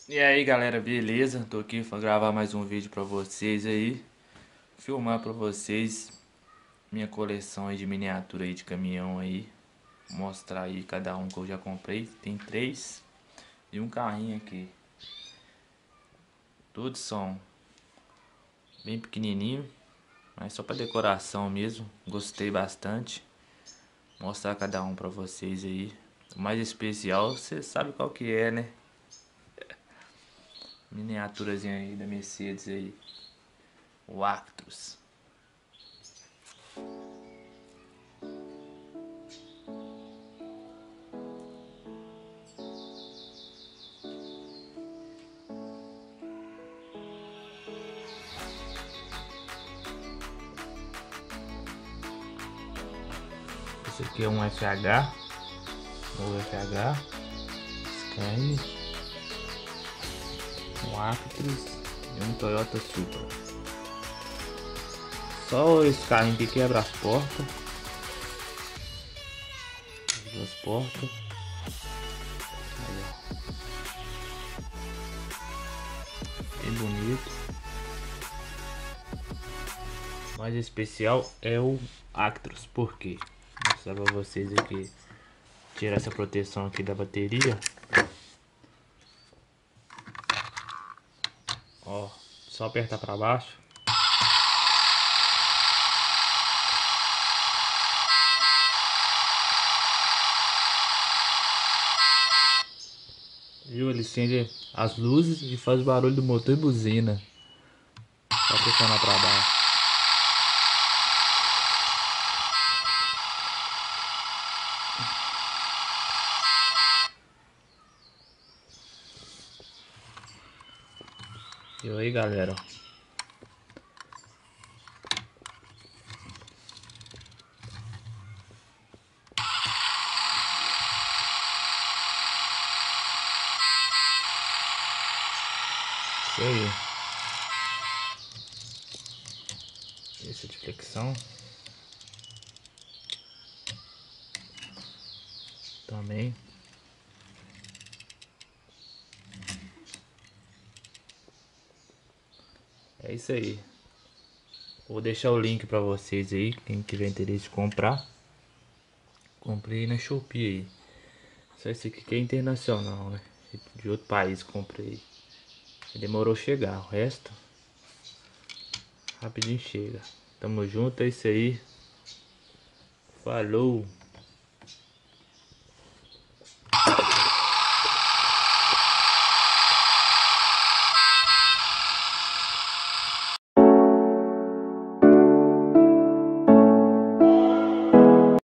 E aí galera, beleza? Tô aqui pra gravar mais um vídeo pra vocês aí. Filmar pra vocês minha coleção aí de miniatura aí de caminhão aí. Mostrar aí cada um que eu já comprei. Tem três e um carrinho aqui. Todos são bem pequenininho, mas só pra decoração mesmo. Gostei bastante. Mostrar cada um pra vocês aí. O mais especial, você sabe qual que é, né? Miniaturazinha aí da Mercedes aí. O Actros. Esse aqui é um FH, novo FH, Scania, um Actros e um Toyota Supra. Só esse carrinho aqui quebra as portas, as duas portas. Aí, ó. Bem bonito. O mais especial é o Actros, por quê? Vou mostrar pra vocês aqui. Tirar essa proteção aqui da bateria. Ó, só apertar pra baixo. Viu? Ele acende as luzes e faz o barulho do motor e buzina. Só pressionar pra baixo. E aí galera, isso aí. Esse de flexão. Também. É isso aí. Vou deixar o link pra vocês aí, quem tiver interesse de comprar. Comprei na Shopee aí. Só esse aqui que é internacional, né? De outro país comprei. Demorou chegar, o resto rapidinho chega. Tamo junto, é isso aí. Falou!